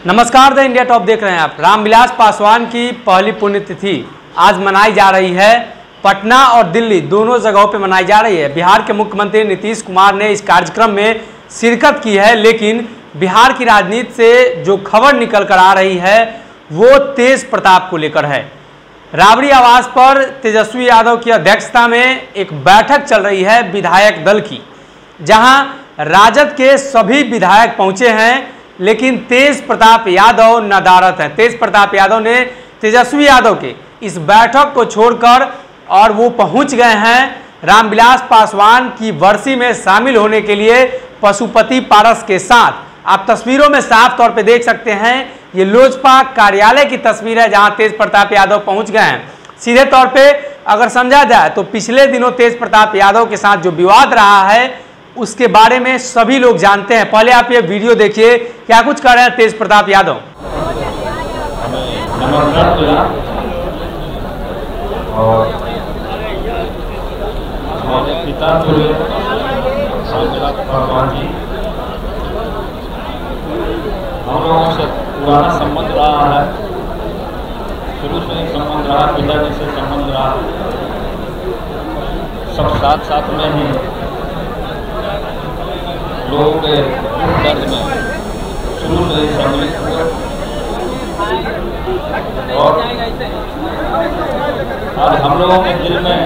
नमस्कार, the India top देख रहे हैं आप। रामविलास पासवान की पहली पुण्यतिथि आज मनाई जा रही है। पटना और दिल्ली दोनों जगहों पे मनाई जा रही है। बिहार के मुख्यमंत्री नीतीश कुमार ने इस कार्यक्रम में शिरकत की है, लेकिन बिहार की राजनीति से जो खबर निकल कर आ रही है वो तेज प्रताप को लेकर है। राबड़ी आवास पर तेजस्वी यादव की अध्यक्षता में एक बैठक चल रही है विधायक दल की, जहां राजद के सभी विधायक पहुंचे हैं, लेकिन तेज प्रताप यादव नदारत है। तेज प्रताप यादव ने तेजस्वी यादव के इस बैठक को छोड़कर और वो पहुंच गए हैं रामविलास पासवान की बरसी में शामिल होने के लिए पशुपति पारस के साथ। आप तस्वीरों में साफ तौर पे देख सकते हैं, ये लोजपा कार्यालय की तस्वीर है जहां तेज प्रताप यादव पहुंच गए हैं। सीधे तौर पे अगर समझा जाए तो पिछले दिनों तेज प्रताप यादव के साथ जो विवाद रहा है उसके बारे में सभी लोग जानते हैं। पहले आप ये वीडियो देखिए, क्या कुछ कर रहे हैं तेज प्रताप यादव। और हमारे पिता भगवान जी, हम लोगों से पुराना संबंध रहा है, शुरू से ही संबंध रहा, पिताजी से संबंध रहा, सब साथ साथ में ही लोगों के दर्द में शुरू से ही सम्मिलित हुए और आज हम लोगों के दिल में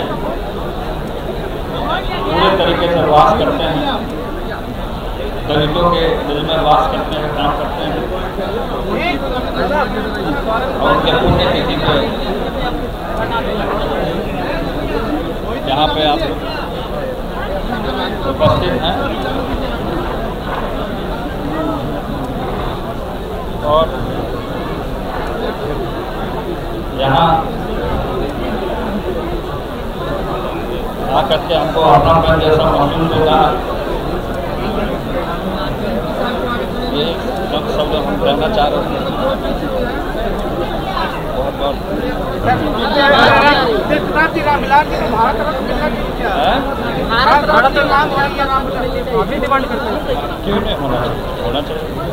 पूरे तरीके से वास करते हैं, दलितों के दिल में वास करते हैं, काम करते हैं और उनके पुण्यतिथि पे यहाँ पे आप उपस्थित हैं और यहाँ आकर के हमको अपनापन जैसा महसूस होता है। ये सब शब्द हम कहना चाह रहे हैं। बहुत क्यों नहीं होना चाहिए।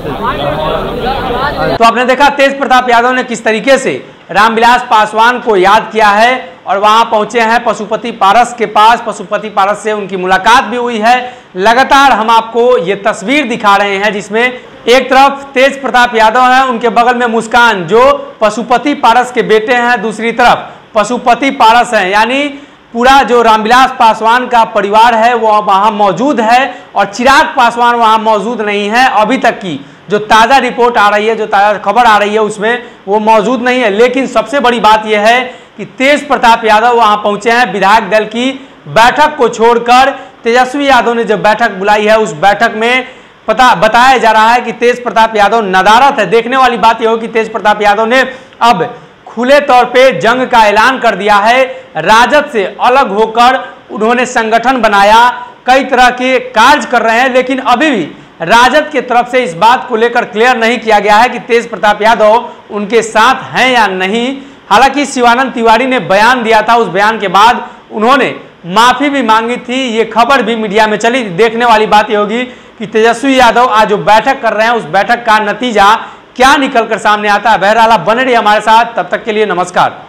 तो आपने देखा तेज प्रताप यादव ने किस तरीके से रामविलास पासवान को याद किया है और वहां पहुंचे हैं पशुपति पारस के पास। पशुपति पारस से उनकी मुलाकात भी हुई है। लगातार हम आपको ये तस्वीर दिखा रहे हैं जिसमें एक तरफ तेज प्रताप यादव हैं, उनके बगल में मुस्कान जो पशुपति पारस के बेटे हैं, दूसरी तरफ पशुपति पारस हैं। यानी पूरा जो रामविलास पासवान का परिवार है वो वहां मौजूद है और चिराग पासवान वहां मौजूद नहीं है। अभी तक की जो ताज़ा रिपोर्ट आ रही है, जो ताज़ा खबर आ रही है उसमें वो मौजूद नहीं है। लेकिन सबसे बड़ी बात यह है कि तेज प्रताप यादव वहां पहुंचे हैं। विधायक दल की बैठक को छोड़कर तेजस्वी यादव ने जो बैठक बुलाई है उस बैठक में बताया जा रहा है कि तेज प्रताप यादव नदारत है। देखने वाली बात यह हो कि तेज प्रताप यादव ने अब खुले तौर पे जंग का ऐलान कर दिया है। राजद से अलग होकर उन्होंने संगठन बनाया, कई तरह के कार्य कर रहे हैं, लेकिन अभी भी राजद की तरफ से इस बात को लेकर क्लियर नहीं किया गया है कि तेज प्रताप यादव उनके साथ हैं या नहीं। हालांकि शिवानंद तिवारी ने बयान दिया था, उस बयान के बाद उन्होंने माफी भी मांगी थी, ये खबर भी मीडिया में चली। देखने वाली बात यह होगी कि तेजस्वी यादव आज जो बैठक कर रहे हैं उस बैठक का नतीजा क्या निकल कर सामने आता है। बहरहाल आप बने रहिए हमारे साथ, तब तक के लिए नमस्कार।